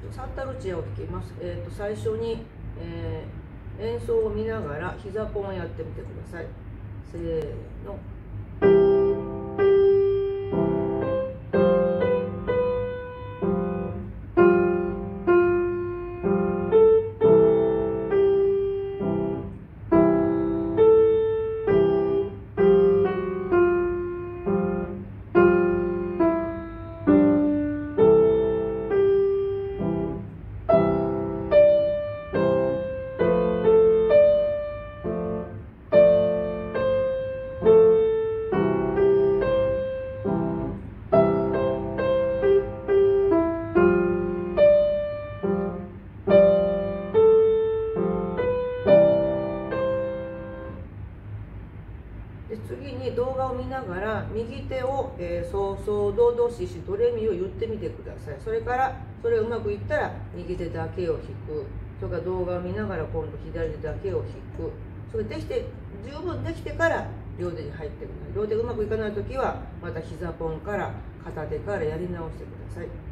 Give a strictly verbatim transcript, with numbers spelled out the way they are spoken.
サンタルチアを弾きます。えー、と最初に、えー、演奏を見ながら膝ポンをやってみてください。せーの。で次に動画を見ながら右手を、えー、ソーソードドシシドレミを言ってみてください。それからそれがうまくいったら右手だけを弾く。それから動画を見ながら今度左手だけを弾く。それできて十分できてから両手に入ってくる。両手がうまくいかない時はまた膝ポンから片手からやり直してください。